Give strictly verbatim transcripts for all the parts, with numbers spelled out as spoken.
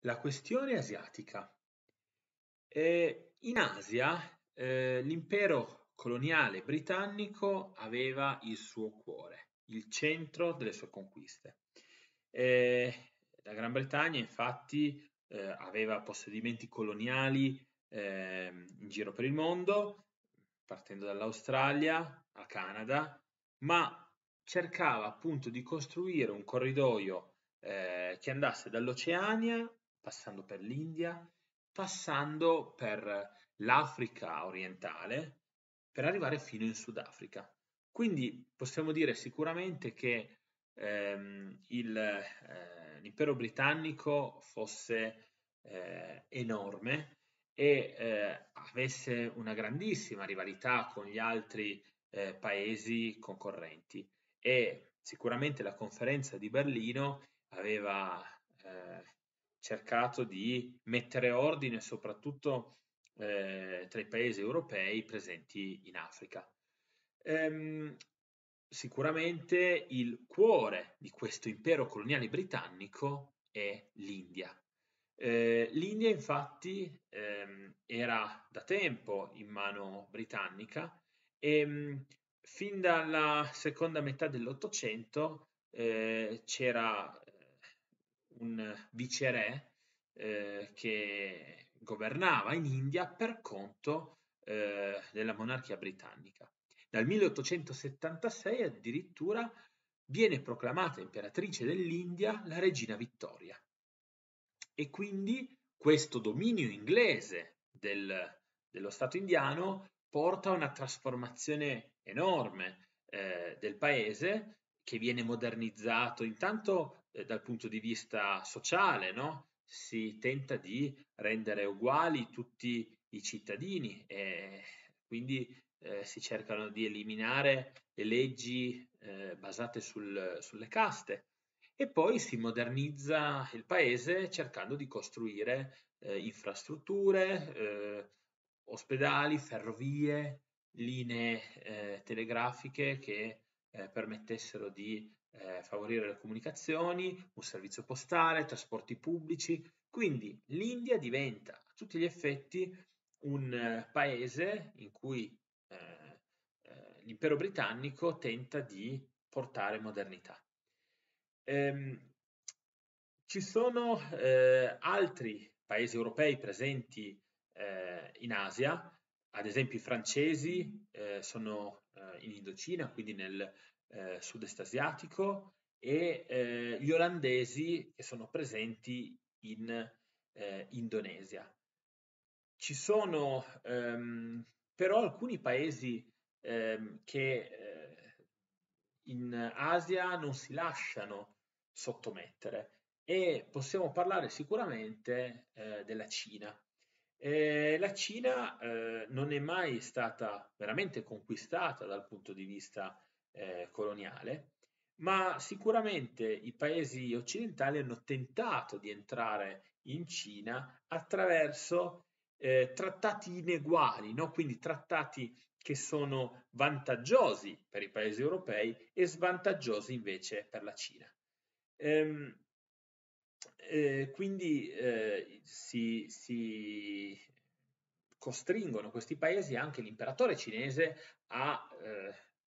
La questione asiatica. Eh, in Asia, eh, l'impero coloniale britannico aveva il suo cuore, il centro delle sue conquiste. Eh, la Gran Bretagna, infatti, eh, aveva possedimenti coloniali eh, in giro per il mondo, partendo dall'Australia al Canada, ma cercava appunto di costruire un corridoio eh, che andasse dall'Oceania, passando per l'India, passando per l'Africa orientale, per arrivare fino in Sudafrica. Quindi possiamo dire sicuramente che ehm, il, eh, l'impero britannico fosse eh, enorme e eh, avesse una grandissima rivalità con gli altri eh, paesi concorrenti. E sicuramente la conferenza di Berlino aveva eh, cercato di mettere ordine soprattutto eh, tra i paesi europei presenti in Africa. Ehm, Sicuramente il cuore di questo impero coloniale britannico è l'India. Eh, L'India infatti ehm, era da tempo in mano britannica e mh, fin dalla seconda metà dell'Ottocento eh, c'era eh, un viceré eh, che governava in India per conto eh, della monarchia britannica. Dal milleottocentosettantasei addirittura viene proclamata imperatrice dell'India la regina Vittoria e quindi questo dominio inglese del, dello Stato indiano porta a una trasformazione enorme eh, del paese che viene modernizzato intanto eh, dal punto di vista sociale, no? Si tenta di rendere uguali tutti i cittadini e quindi eh, si cercano di eliminare le leggi eh, basate sul, sulle caste e poi si modernizza il paese cercando di costruire eh, infrastrutture, eh, ospedali, ferrovie, linee eh, telegrafiche che eh, permettessero di eh, favorire le comunicazioni, un servizio postale, trasporti pubblici. Quindi l'India diventa a tutti gli effetti un eh, paese in cui eh, eh, l'impero britannico tenta di portare modernità. Ehm, Ci sono eh, altri paesi europei presenti eh, in Asia, ad esempio i francesi eh, sono eh, in Indocina, quindi nel eh, sud-est asiatico, e eh, gli olandesi che sono presenti in eh, Indonesia. Ci sono ehm, però alcuni paesi ehm, che eh, in Asia non si lasciano sottomettere e possiamo parlare sicuramente eh, della Cina. Eh, la Cina eh, non è mai stata veramente conquistata dal punto di vista eh, coloniale, ma sicuramente i paesi occidentali hanno tentato di entrare in Cina attraverso eh, trattati ineguali, no? Quindi trattati che sono vantaggiosi per i paesi europei e svantaggiosi invece per la Cina. Ehm, eh, quindi eh, si, si costringono questi paesi, anche l'imperatore cinese, a eh,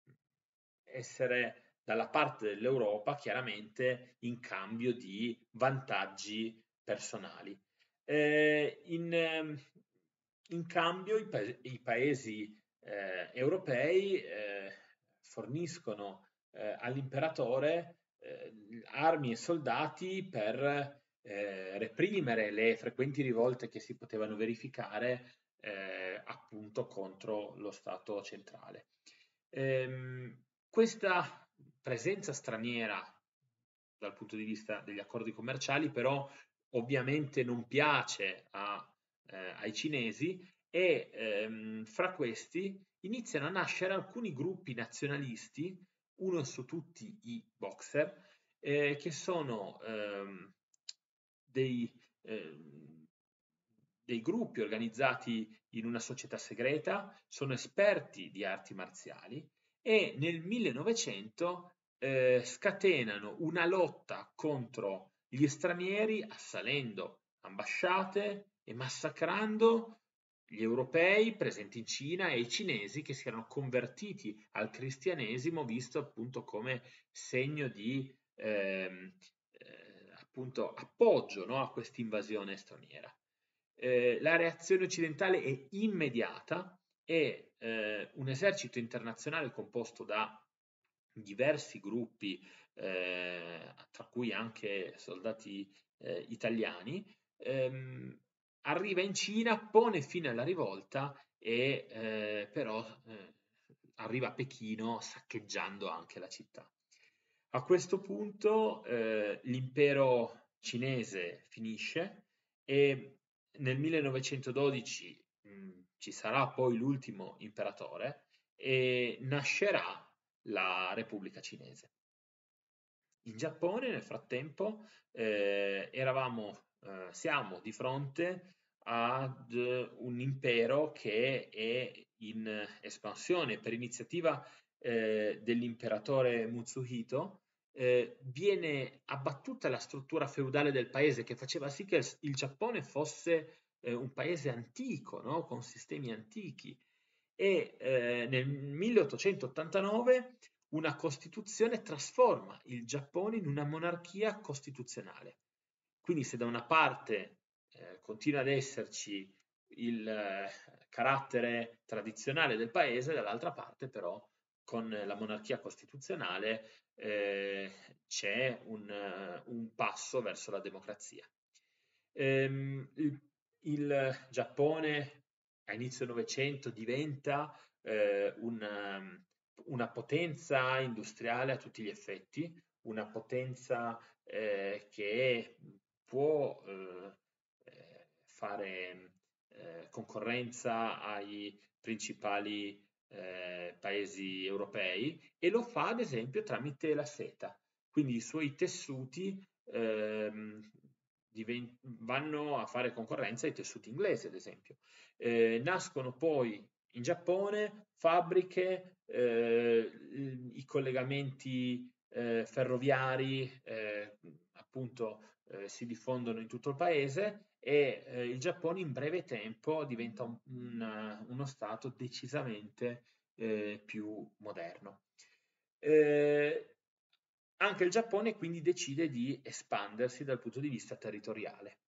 essere dalla parte dell'Europa, chiaramente in cambio di vantaggi personali. Eh, in, ehm, in cambio i, pa- i paesi eh, europei eh, forniscono eh, all'imperatore eh, armi e soldati per eh, reprimere le frequenti rivolte che si potevano verificare eh, appunto contro lo Stato centrale. Ehm, Questa presenza straniera dal punto di vista degli accordi commerciali però ovviamente non piace a, eh, ai cinesi e ehm, fra questi iniziano a nascere alcuni gruppi nazionalisti, uno su tutti i boxer, eh, che sono ehm, dei, ehm, dei gruppi organizzati in una società segreta, sono esperti di arti marziali e nel millenovecento eh, scatenano una lotta contro gli stranieri assalendo ambasciate e massacrando gli europei presenti in Cina e i cinesi che si erano convertiti al cristianesimo, visto appunto come segno di ehm, eh, appunto appoggio, no, a questa invasione straniera. Eh, la reazione occidentale è immediata e eh, un esercito internazionale composto da diversi gruppi, eh, tra cui anche soldati eh, italiani, ehm, arriva in Cina, pone fine alla rivolta e eh, però eh, arriva a Pechino saccheggiando anche la città. A questo punto eh, l'impero cinese finisce e nel millenovecentododici mh, ci sarà poi l'ultimo imperatore e nascerà la Repubblica Cinese. In Giappone nel frattempo eh, eravamo, eh, siamo di fronte ad un impero che è in espansione per iniziativa eh, dell'imperatore Mutsuhito. Eh, viene abbattuta la struttura feudale del paese che faceva sì che il, il Giappone fosse eh, un paese antico, no? Con sistemi antichi e eh, nel milleottocentottantanove una Costituzione trasforma il Giappone in una monarchia costituzionale. Quindi se da una parte eh, continua ad esserci il eh, carattere tradizionale del paese, dall'altra parte però con la monarchia costituzionale eh, c'è un, uh, un passo verso la democrazia. Ehm, il, il Giappone a inizio Novecento diventa eh, una, una potenza industriale a tutti gli effetti, una potenza eh, che può eh, eh, fare eh, concorrenza ai principali eh, paesi europei e lo fa ad esempio tramite la seta, quindi i suoi tessuti ehm, diven- vanno a fare concorrenza ai tessuti inglesi ad esempio. Eh, nascono poi in Giappone fabbriche, eh, i collegamenti eh, ferroviari eh, appunto eh, si diffondono in tutto il paese e eh, il Giappone in breve tempo diventa un, un, uno stato decisamente eh, più moderno. Eh, anche il Giappone quindi decide di espandersi dal punto di vista territoriale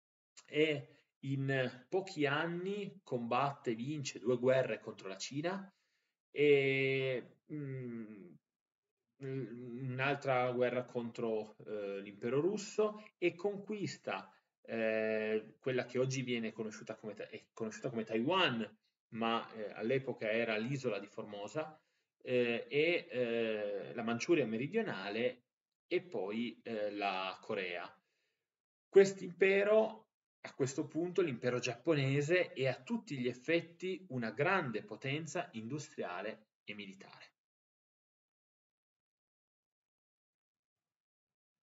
e in pochi anni combatte e vince due guerre contro la Cina e mh, un'altra guerra contro eh, l'impero russo e conquista eh, quella che oggi viene conosciuta come, è conosciuta come Taiwan, ma eh, all'epoca era l'isola di Formosa, eh, e eh, la Manciuria meridionale e poi eh, la Corea. Quest'impero, a questo punto, l'impero giapponese è a tutti gli effetti una grande potenza industriale e militare.